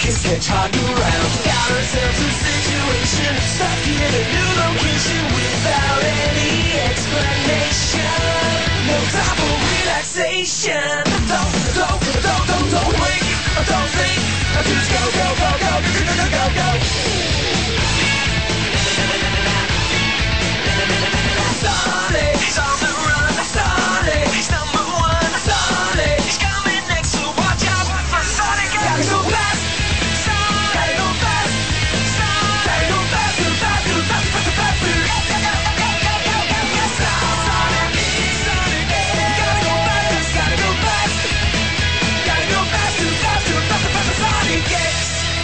kiss hedgehog around. Got ourselves a situation, stuck in a new location without any explanation. No time for relaxation. Don't wait, don't think, just go, go, go, go, go, go, go, go, go. Sonic, he's on the run. Sonic, he's number one. Sonic, he's coming next, so watch out for Sonic. Gotta go fast, Sonic. Gotta go fast, Sonic. Gotta go fast, go fast, go fast, fast, fast, fast. Sonic, Sonic, gotta go fast, gotta go fast. Gotta go fast, too fast, too fast, too fast, Sonic gets.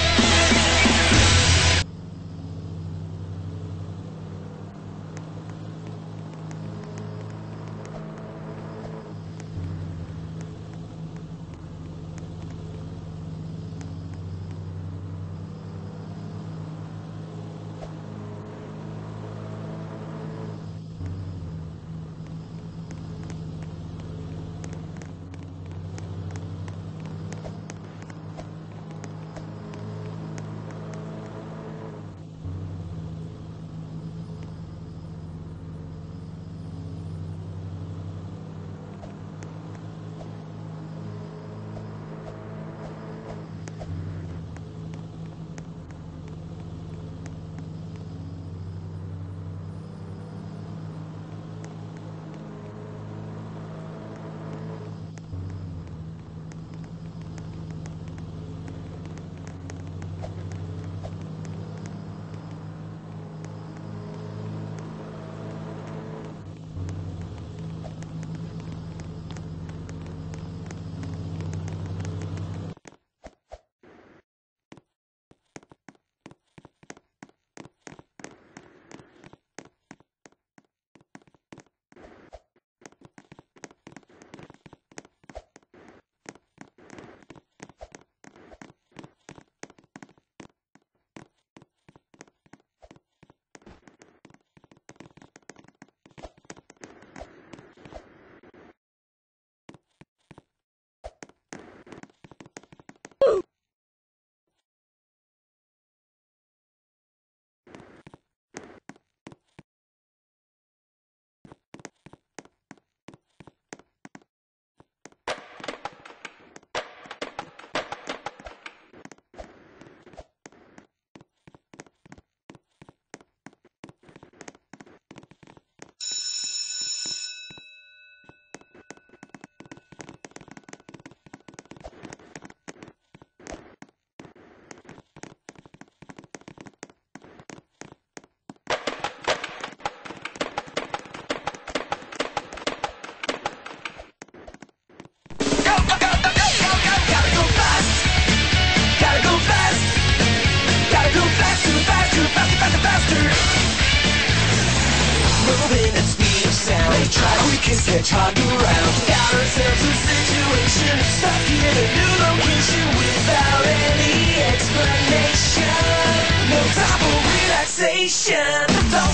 Moving at speed of sound. They try to kiss hedgehog around. Got ourselves a situation, stuck in a new location without any explanation. No time for relaxation.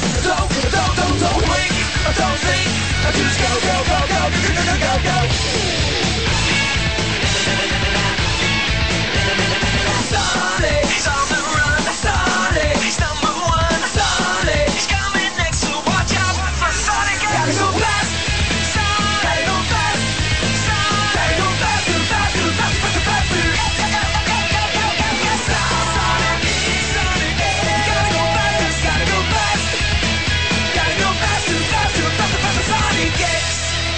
Don't wait, don't think, just go, go, go, go, go, go, go, go, go. Sonic, he's on the run. Sonic, he's number one. Sonic, he's coming next, so watch out for Sonic. Gotta go fast, Sonic. Gotta go fast, Sonic. Gotta go fast, go fast, go fast, fast, fast, fast. Sonic, Sonic, gotta go fast, gotta go fast. Gotta go fast, too fast, too fast, too fast, Sonic gets.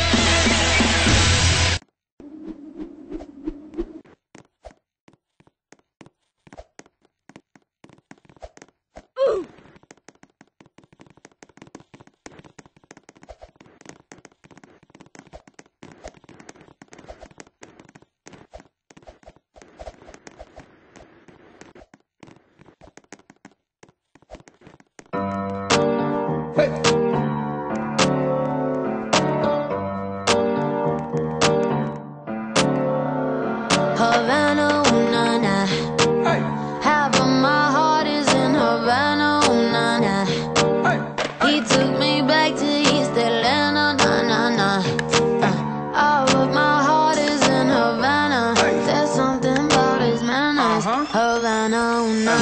Havana, ooh, na, na. Half of my heart is in Havana, ooh, na, na. He took me back to East Atlanta, na, na, na. All of my heart is in Havana. There's something about his manners. Havana.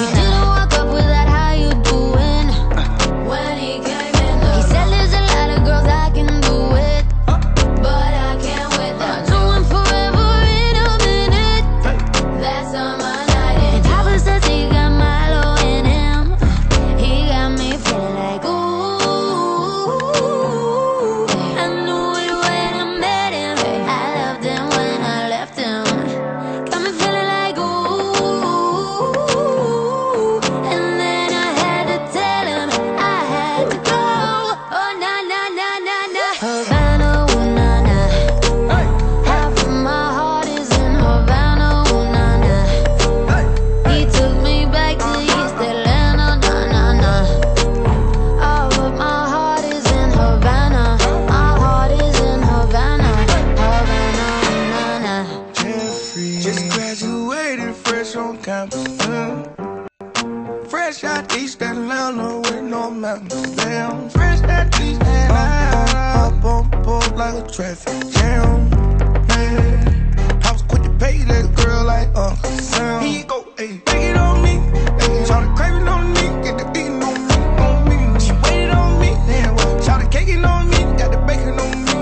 Didn't walk up with that, how you doing? When he came in, he said there's a lot of girls I can do it, but I can't with them. Doing forever in a minute. That's on my night. And Papa says he got Milo in him. He got me feeling like ooh. I knew it when I met him. I loved him when I left him. Got me feeling like ooh. And then I had to tell him I had to go. Oh na na na na na. Havana, ooh na na. Half of my heart is in Havana, ooh na na. He took me back to East Atlanta, na na na. All of my heart is in Havana. My heart is in Havana, Havana, ooh na na. Jeffrey, just graduated fresh on campus. Fresh out East Atlanta with no mountains. Damn, fresh out East Atlanta. Up on board like a traffic jam. Man, I was quick to pay that girl like Uncle Sam. Here you go, ayy, take it on me. Shout the craving on me, get the beating on me, on me. She waited on me, damn. Shout the caking on me, got the bacon on me.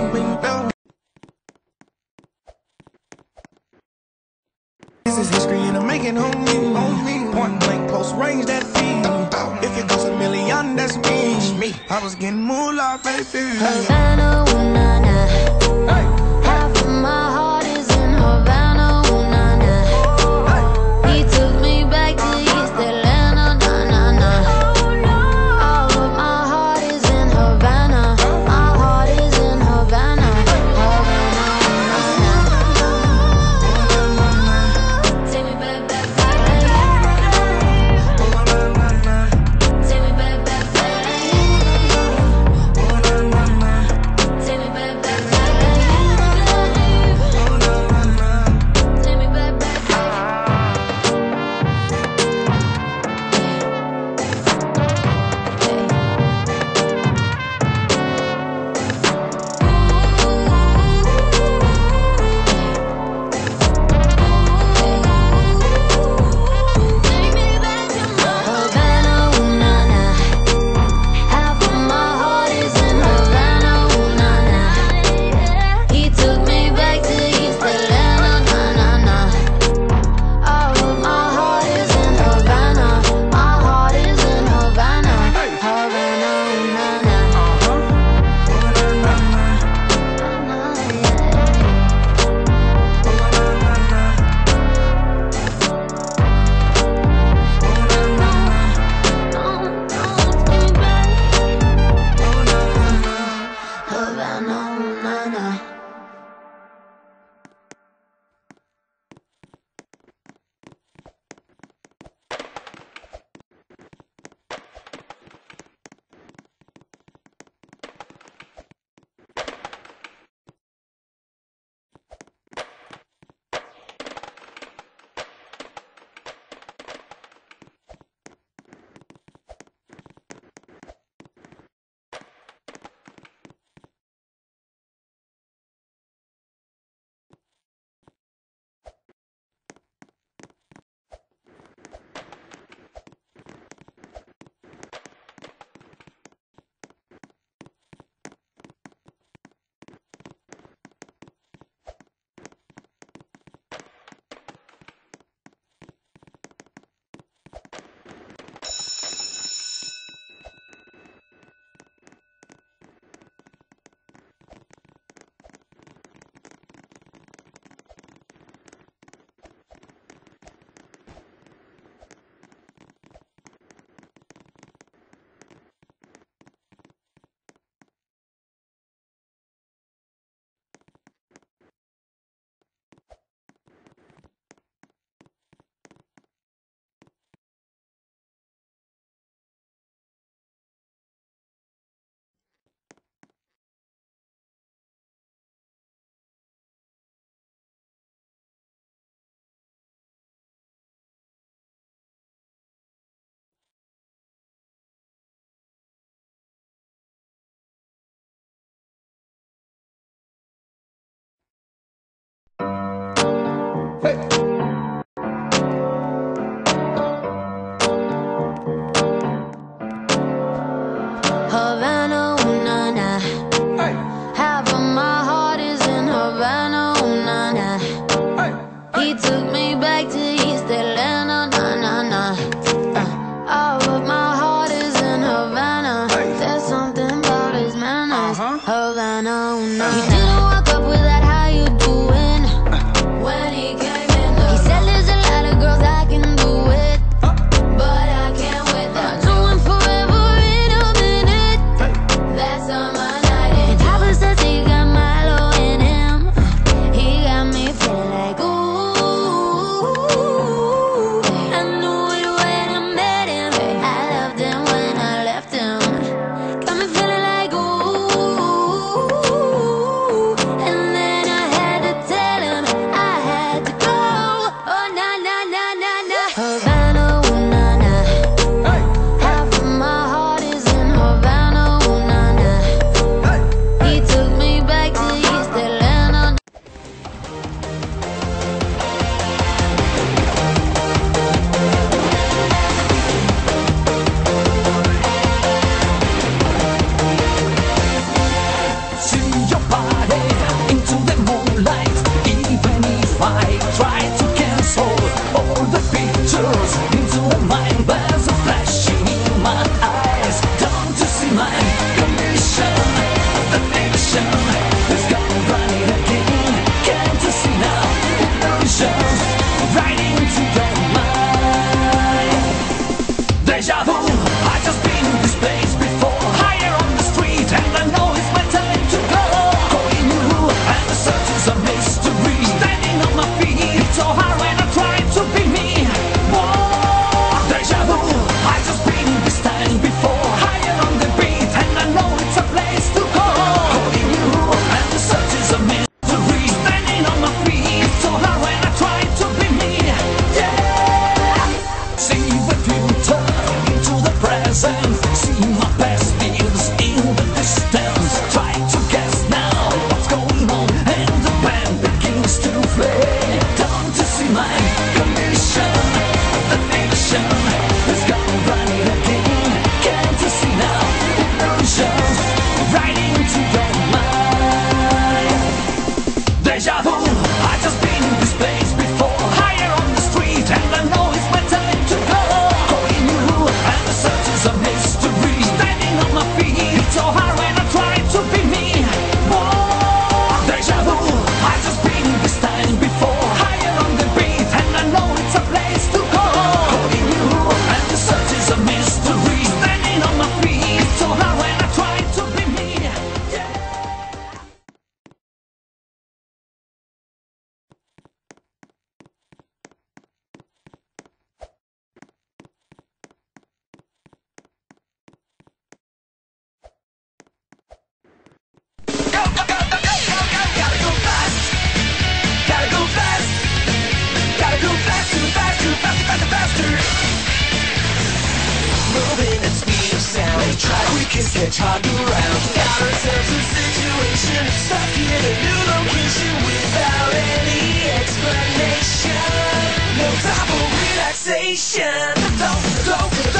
This is history and I'm making on me, on me. Point blank, close range, that feed. If it goes a million, that's me. I was getting moolah, baby. Havana, ooh na na. Half of my heart is in Havana, ooh na na. He took me back to East Atlanta, na na na. All of my heart is in Havana. My heart is in Havana, Havana, ooh na na. Take me back, back, back. Take me back, back, back. Take me back, back, back. vu, I just been in this place before. Higher on the street and I know it's my time to go. Going new and the search is a mystery. Standing on my feet, it's so hard when I try to be me. Whoa, deja vu, I just been in this time before. Higher on the beat and I know it's a place to go. Going new and the search is a mystery. Standing on my feet, it's so hard when I try to be me. Yeah, see the future into the present. See my past views in the distance. Try to guess now what's going on, and the band begins to play. Don't you see my condition? The fiction has gone right again. Can't you see now? Illusions right into your mind. Deja vu, I just been in this place before. Higher on the street and I know it's my time to go. Going new and the search is a mystery. Standing on my feet, it's so hard when I try to be me. Whoa, deja vu, I just been in this time before. Higher on the beat and I know it's a place to go. Going new and the search is a mystery. Standing on my feet, it's so hard when I try to be me. Yeah. Go, go, go, go, go, go, go. Gotta go fast. Gotta go fast. Gotta go fast, too fast, too fast, faster, faster. Moving at speed of sound. They try, we can catch hard ground. Got ourselves a situation, stuck in a new location without any explanation. No time for relaxation. Don't,